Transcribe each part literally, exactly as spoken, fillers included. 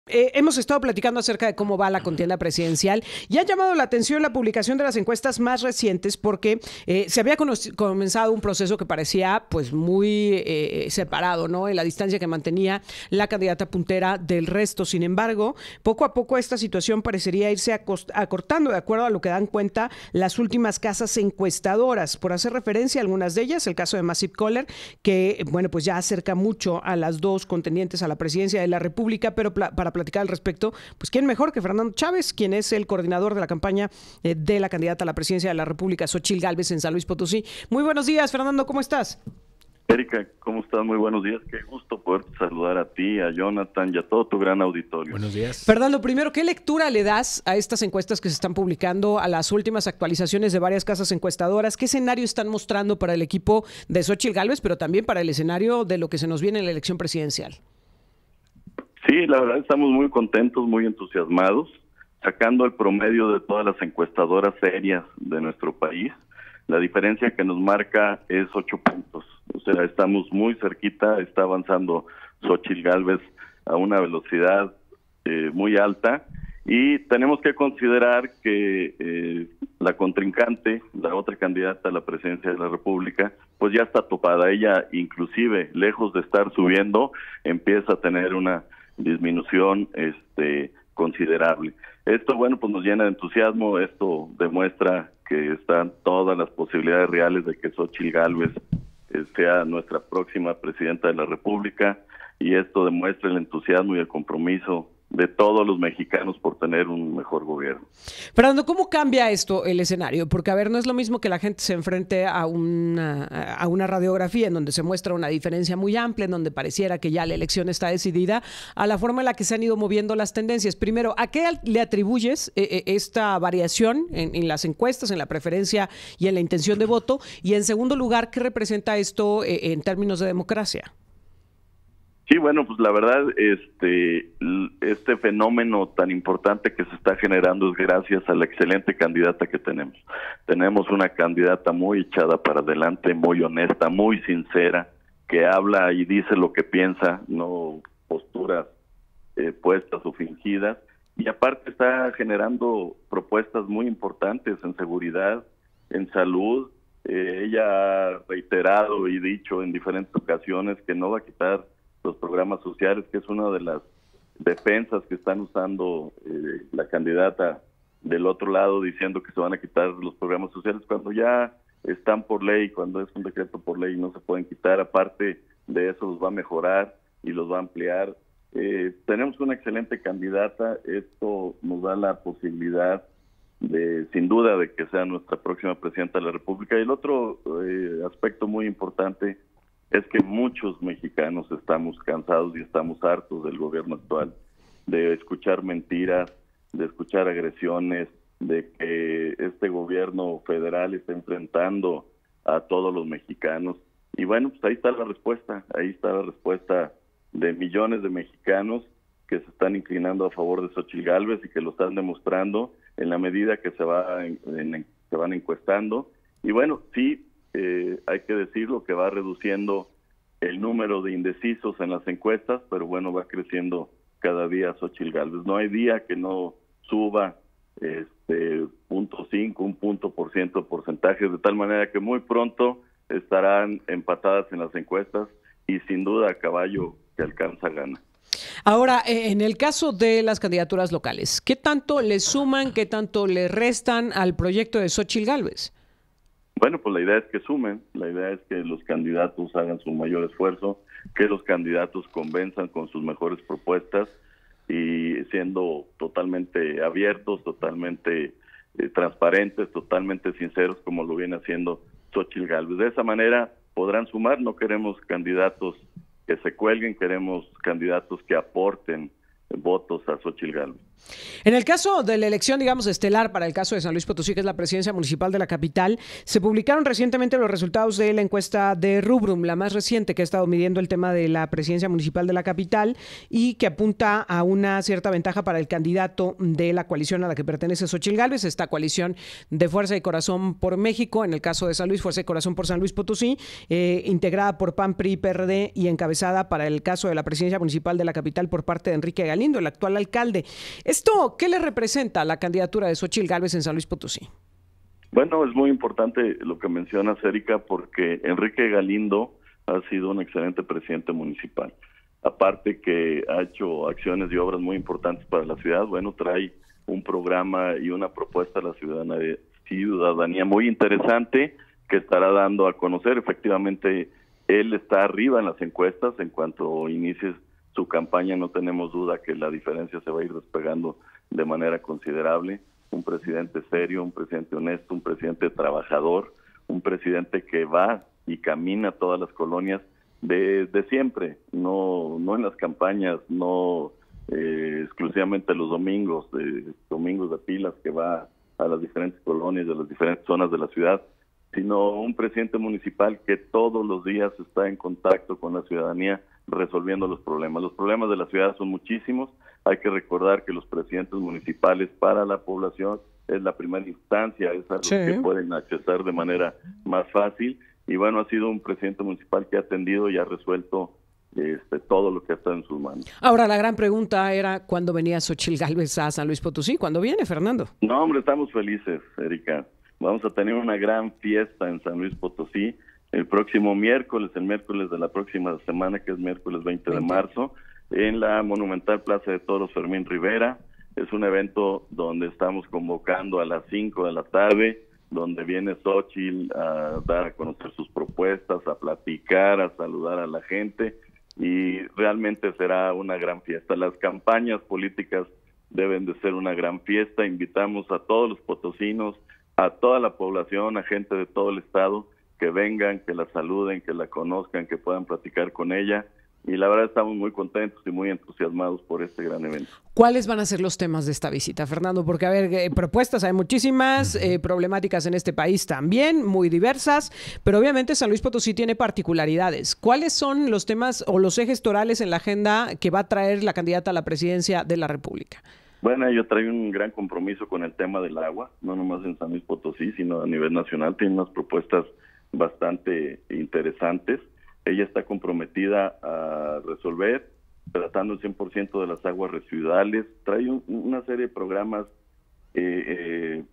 Eh, hemos estado platicando acerca de cómo va la contienda presidencial y ha llamado la atención la publicación de las encuestas más recientes porque eh, se había comenzado un proceso que parecía pues muy eh, separado, ¿no? En la distancia que mantenía la candidata puntera del resto. Sin embargo, poco a poco esta situación parecería irse acortando de acuerdo a lo que dan cuenta las últimas casas encuestadoras. Por hacer referencia a algunas de ellas, el caso de Massive Caller, que bueno, pues ya acerca mucho a las dos contendientes a la presidencia de la República, pero para platicar al respecto, pues quién mejor que Fernando Chávez, quien es el coordinador de la campaña eh, de la candidata a la presidencia de la República, Xóchitl Gálvez, en San Luis Potosí. Muy buenos días, Fernando, ¿cómo estás? Erika, ¿cómo estás? Muy buenos días. Qué gusto poder saludar a ti, a Jonathan y a todo tu gran auditorio. Buenos días. Fernando, primero, ¿qué lectura le das a estas encuestas que se están publicando, a las últimas actualizaciones de varias casas encuestadoras? ¿Qué escenario están mostrando para el equipo de Xóchitl Gálvez, pero también para el escenario de lo que se nos viene en la elección presidencial? Sí, la verdad estamos muy contentos, muy entusiasmados, sacando el promedio de todas las encuestadoras serias de nuestro país. La diferencia que nos marca es ocho puntos. O sea, estamos muy cerquita, está avanzando Xóchitl Gálvez a una velocidad eh, muy alta y tenemos que considerar que eh, la contrincante, la otra candidata a la presidencia de la República, pues ya está topada. Ella, inclusive, lejos de estar subiendo, empieza a tener una disminución este considerable. Esto, bueno, pues nos llena de entusiasmo. Esto demuestra que están todas las posibilidades reales de que Xóchitl Gálvez eh, sea nuestra próxima presidenta de la República, y esto demuestra el entusiasmo y el compromiso de todos los mexicanos por tener un mejor gobierno. Fernando, ¿cómo cambia esto el escenario? Porque, a ver, no es lo mismo que la gente se enfrente a una, a una radiografía en donde se muestra una diferencia muy amplia, en donde pareciera que ya la elección está decidida, a la forma en la que se han ido moviendo las tendencias. Primero, ¿a qué le atribuyes eh, esta variación en, en las encuestas, en la preferencia y en la intención de voto? Y, en segundo lugar, ¿qué representa esto eh, en términos de democracia? Sí, bueno, pues la verdad, este, este fenómeno tan importante que se está generando es gracias a la excelente candidata que tenemos. Tenemos una candidata muy echada para adelante, muy honesta, muy sincera, que habla y dice lo que piensa, no posturas eh, puestas o fingidas, y aparte está generando propuestas muy importantes en seguridad, en salud. Eh, ella ha reiterado y dicho en diferentes ocasiones que no va a quitar los programas sociales, que es una de las defensas que están usando eh, la candidata del otro lado, diciendo que se van a quitar los programas sociales cuando ya están por ley, cuando es un decreto por ley no se pueden quitar. Aparte de eso, los va a mejorar y los va a ampliar. Eh, tenemos una excelente candidata. Esto nos da la posibilidad de, sin duda, de que sea nuestra próxima presidenta de la República. Y el otro eh, aspecto muy importante es que muchos mexicanos estamos cansados y estamos hartos del gobierno actual, de escuchar mentiras, de escuchar agresiones, de que este gobierno federal está enfrentando a todos los mexicanos. Y bueno, pues ahí está la respuesta, ahí está la respuesta de millones de mexicanos que se están inclinando a favor de Xóchitl Gálvez y que lo están demostrando en la medida que se, va en, en, se van encuestando. Y bueno, sí, Eh, hay que decirlo, que va reduciendo el número de indecisos en las encuestas, pero bueno, va creciendo cada día Xóchitl Gálvez. No hay día que no suba este punto cinco, un punto por ciento de porcentajes, de tal manera que muy pronto estarán empatadas en las encuestas y sin duda a caballo que alcanza gana. Ahora, en el caso de las candidaturas locales, ¿qué tanto le suman, qué tanto le restan al proyecto de Xóchitl Gálvez? Bueno, pues la idea es que sumen, la idea es que los candidatos hagan su mayor esfuerzo, que los candidatos convenzan con sus mejores propuestas y siendo totalmente abiertos, totalmente eh, transparentes, totalmente sinceros, como lo viene haciendo Xóchitl Gálvez. De esa manera podrán sumar. No queremos candidatos que se cuelguen, queremos candidatos que aporten votos a Xóchitl Gálvez. En el caso de la elección, digamos, estelar para el caso de San Luis Potosí, que es la presidencia municipal de la capital, se publicaron recientemente los resultados de la encuesta de Rubrum, la más reciente que ha estado midiendo el tema de la presidencia municipal de la capital y que apunta a una cierta ventaja para el candidato de la coalición a la que pertenece Xóchitl Gálvez, esta coalición de Fuerza y Corazón por México, en el caso de San Luis, Fuerza y Corazón por San Luis Potosí, eh, integrada por P A N, P R I, P R D y encabezada para el caso de la presidencia municipal de la capital por parte de Enrique Galindo, el actual alcalde. ¿Esto qué le representa la candidatura de Xóchitl Gálvez en San Luis Potosí? Bueno, es muy importante lo que mencionas, Erika, porque Enrique Galindo ha sido un excelente presidente municipal. Aparte que ha hecho acciones y obras muy importantes para la ciudad, bueno, trae un programa y una propuesta a la ciudadanía, ciudadanía muy interesante que estará dando a conocer. Efectivamente, él está arriba en las encuestas. En cuanto inicies su campaña, no tenemos duda que la diferencia se va a ir despegando de manera considerable. Un presidente serio, un presidente honesto, un presidente trabajador, un presidente que va y camina todas las colonias de, de siempre, no, no en las campañas, no eh, exclusivamente los domingos, de, domingos de pilas que va a las diferentes colonias de las diferentes zonas de la ciudad, sino un presidente municipal que todos los días está en contacto con la ciudadanía resolviendo los problemas. Los problemas de la ciudad son muchísimos. Hay que recordar que los presidentes municipales para la población es la primera instancia, es a los sí. que pueden acceder de manera más fácil. Y bueno, ha sido un presidente municipal que ha atendido y ha resuelto este, todo lo que está en sus manos. Ahora, la gran pregunta era, ¿cuándo venía Xóchitl Gálvez a San Luis Potosí? ¿Cuándo viene, Fernando? No, hombre, estamos felices, Erika. Vamos a tener una gran fiesta en San Luis Potosí el próximo miércoles, el miércoles de la próxima semana, que es miércoles veinte de marzo, en la monumental Plaza de Toros Fermín Rivera. Es un evento donde estamos convocando a las cinco de la tarde, donde viene Xóchitl a dar a conocer sus propuestas, a platicar, a saludar a la gente, y realmente será una gran fiesta. Las campañas políticas deben de ser una gran fiesta. Invitamos a todos los potosinos, a toda la población, a gente de todo el estado, que vengan, que la saluden, que la conozcan, que puedan platicar con ella. Y la verdad estamos muy contentos y muy entusiasmados por este gran evento. ¿Cuáles van a ser los temas de esta visita, Fernando? Porque, a ver, eh, propuestas hay muchísimas, eh, problemáticas en este país también, muy diversas, pero obviamente San Luis Potosí tiene particularidades. ¿Cuáles son los temas o los ejes torales en la agenda que va a traer la candidata a la presidencia de la República? Bueno, yo traigo un gran compromiso con el tema del agua, no nomás en San Luis Potosí, sino a nivel nacional. Tiene unas propuestas bastante interesantes. Ella está comprometida a resolver, tratando el cien por ciento de las aguas residuales. Trae un, una serie de programas eh, eh,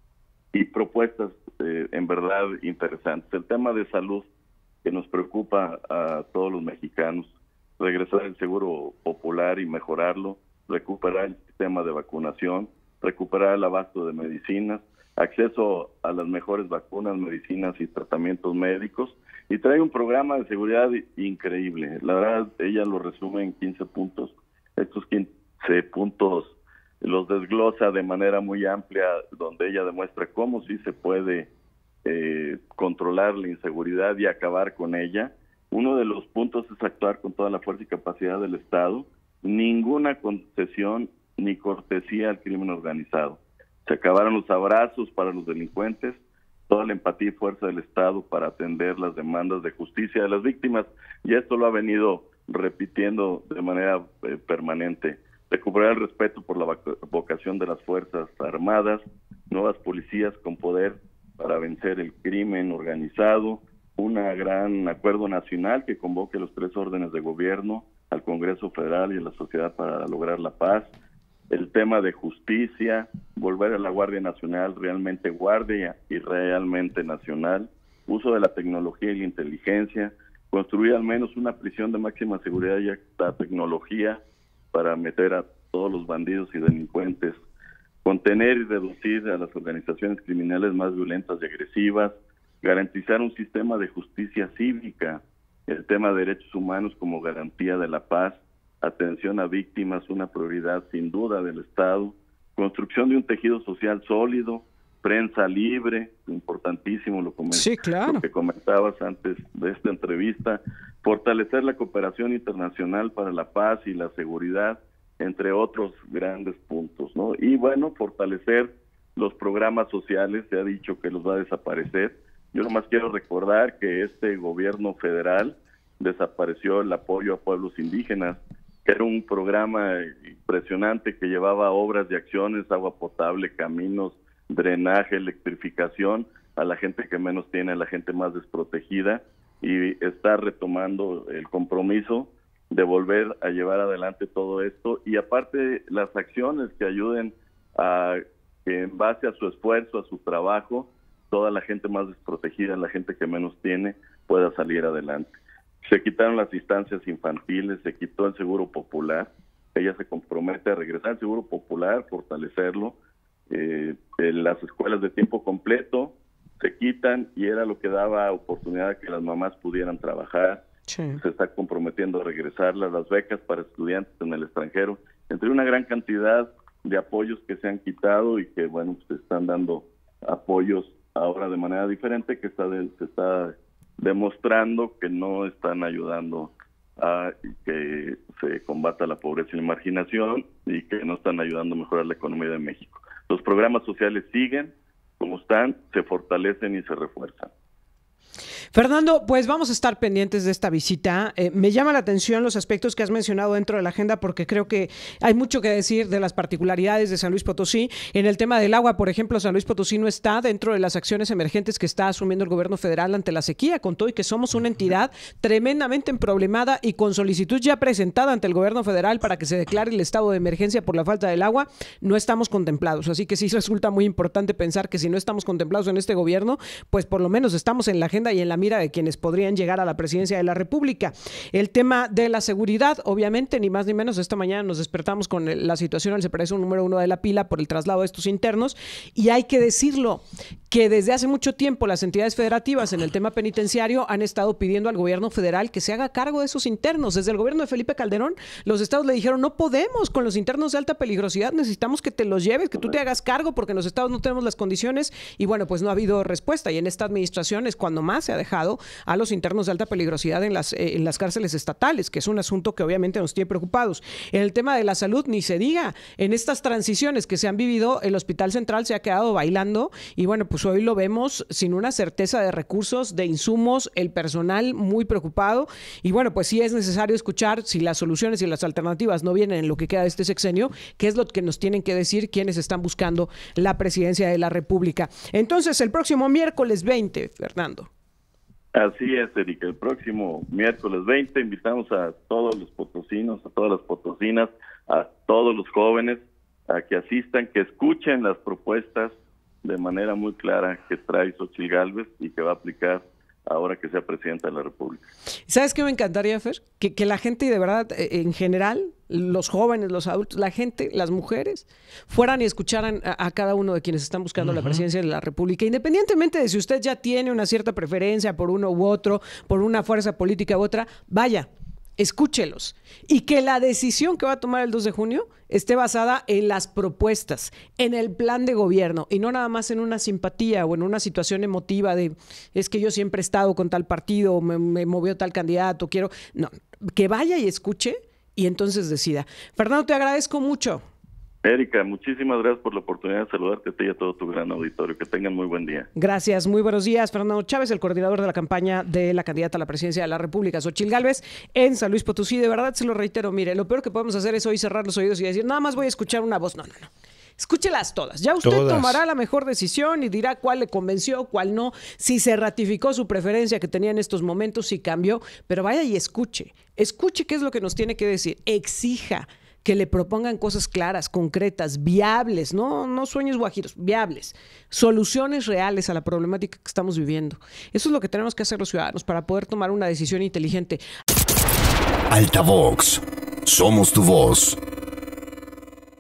y propuestas eh, en verdad interesantes. El tema de salud que nos preocupa a todos los mexicanos, regresar el seguro popular y mejorarlo, recuperar el sistema de vacunación, recuperar el abasto de medicinas, acceso a las mejores vacunas, medicinas y tratamientos médicos, y trae un programa de seguridad increíble. La verdad, ella lo resume en quince puntos. Estos quince puntos los desglosa de manera muy amplia, donde ella demuestra cómo sí se puede eh, controlar la inseguridad y acabar con ella. Uno de los puntos es actuar con toda la fuerza y capacidad del Estado. Ninguna concesión ni cortesía al crimen organizado. Se acabaron los abrazos para los delincuentes, toda la empatía y fuerza del Estado para atender las demandas de justicia de las víctimas, y esto lo ha venido repitiendo de manera eh, permanente. Recuperar el respeto por la vocación de las Fuerzas Armadas, nuevas policías con poder para vencer el crimen organizado, un gran acuerdo nacional que convoque los tres órdenes de gobierno, al Congreso Federal y a la sociedad para lograr la paz. El tema de justicia, volver a la Guardia Nacional realmente guardia y realmente nacional, uso de la tecnología y la inteligencia, construir al menos una prisión de máxima seguridad y alta tecnología para meter a todos los bandidos y delincuentes, contener y reducir a las organizaciones criminales más violentas y agresivas, garantizar un sistema de justicia cívica, el tema de derechos humanos como garantía de la paz, atención a víctimas, una prioridad sin duda del Estado, construcción de un tejido social sólido, prensa libre, importantísimo lo, sí, claro. lo que comentabas antes de esta entrevista, fortalecer la cooperación internacional para la paz y la seguridad entre otros grandes puntos, ¿no? Y bueno, fortalecer los programas sociales, se ha dicho que los va a desaparecer. Yo nomás quiero recordar que este gobierno federal desapareció el apoyo a pueblos indígenas, que era un programa impresionante que llevaba obras y acciones, agua potable, caminos, drenaje, electrificación a la gente que menos tiene, a la gente más desprotegida, y está retomando el compromiso de volver a llevar adelante todo esto, y aparte las acciones que ayuden a que en base a su esfuerzo, a su trabajo, toda la gente más desprotegida, la gente que menos tiene, pueda salir adelante. Se quitaron las instancias infantiles, se quitó el seguro popular, ella se compromete a regresar al seguro popular, fortalecerlo, eh, en las escuelas de tiempo completo se quitan y era lo que daba oportunidad a que las mamás pudieran trabajar. Sí. Se está comprometiendo a regresarlas, las becas para estudiantes en el extranjero, entre una gran cantidad de apoyos que se han quitado y que, bueno, se están dando apoyos ahora de manera diferente, que está de, se está demostrando que no están ayudando a que se combata la pobreza y la marginación y que no están ayudando a mejorar la economía de México. Los programas sociales siguen como están, se fortalecen y se refuerzan. Fernando, pues vamos a estar pendientes de esta visita. Eh, me llama la atención los aspectos que has mencionado dentro de la agenda porque creo que hay mucho que decir de las particularidades de San Luis Potosí. En el tema del agua, por ejemplo, San Luis Potosí no está dentro de las acciones emergentes que está asumiendo el gobierno federal ante la sequía, con todo y que somos una entidad tremendamente emproblemada y con solicitud ya presentada ante el gobierno federal para que se declare el estado de emergencia por la falta del agua, no estamos contemplados. Así que sí resulta muy importante pensar que si no estamos contemplados en este gobierno, pues por lo menos estamos en la agenda y en la mira de quienes podrían llegar a la presidencia de la República. El tema de la seguridad, obviamente, ni más ni menos, esta mañana nos despertamos con el, la situación al separador número uno de la pila por el traslado de estos internos, y hay que decirlo, que desde hace mucho tiempo las entidades federativas en el tema penitenciario han estado pidiendo al gobierno federal que se haga cargo de esos internos. Desde el gobierno de Felipe Calderón, los estados le dijeron, no podemos con los internos de alta peligrosidad, necesitamos que te los lleves, que tú te hagas cargo porque en los estados no tenemos las condiciones, y bueno, pues no ha habido respuesta, y en esta administración es cuando más se ha dejado a los internos de alta peligrosidad en las, eh, en las cárceles estatales, que es un asunto que obviamente nos tiene preocupados. En el tema de la salud, ni se diga, en estas transiciones que se han vivido, el Hospital Central se ha quedado bailando, y bueno, pues hoy lo vemos sin una certeza de recursos, de insumos, el personal muy preocupado, y bueno, pues sí es necesario escuchar si las soluciones y las alternativas no vienen en lo que queda de este sexenio, qué es lo que nos tienen que decir quienes están buscando la presidencia de la República. Entonces, el próximo miércoles veinte, Fernando. Así es, Erika. El próximo miércoles veinte invitamos a todos los potosinos, a todas las potosinas, a todos los jóvenes a que asistan, que escuchen las propuestas de manera muy clara que trae Xóchitl Gálvez y que va a aplicar ahora que sea presidenta de la República. ¿Sabes qué me encantaría, Fer? Que, que la gente, de verdad, en general, los jóvenes, los adultos, la gente, las mujeres, fueran y escucharan a, a cada uno de quienes están buscando uh-huh. la presidencia de la República, independientemente de si usted ya tiene una cierta preferencia por uno u otro, por una fuerza política u otra, vaya, escúchelos, y que la decisión que va a tomar el dos de junio esté basada en las propuestas, en el plan de gobierno, y no nada más en una simpatía o en una situación emotiva de es que yo siempre he estado con tal partido, me, me movió tal candidato, quiero... No, que vaya y escuche y entonces decida. Fernando, te agradezco mucho. Erika, muchísimas gracias por la oportunidad de saludarte a ti y a todo tu gran auditorio. Que tengan muy buen día. Gracias, muy buenos días. Fernando Chávez, el coordinador de la campaña de la candidata a la presidencia de la República, Xóchitl Gálvez, en San Luis Potosí. De verdad, se lo reitero, mire, lo peor que podemos hacer es hoy cerrar los oídos y decir, nada más voy a escuchar una voz. No, no, no. Escúchelas todas. Ya usted todas. tomará la mejor decisión y dirá cuál le convenció, cuál no, si se ratificó su preferencia que tenía en estos momentos, si cambió, pero vaya y escuche. Escuche qué es lo que nos tiene que decir. Exija que le propongan cosas claras, concretas, viables, no, no sueños guajiros, viables, soluciones reales a la problemática que estamos viviendo. Eso es lo que tenemos que hacer los ciudadanos para poder tomar una decisión inteligente. Altavox. Somos tu voz.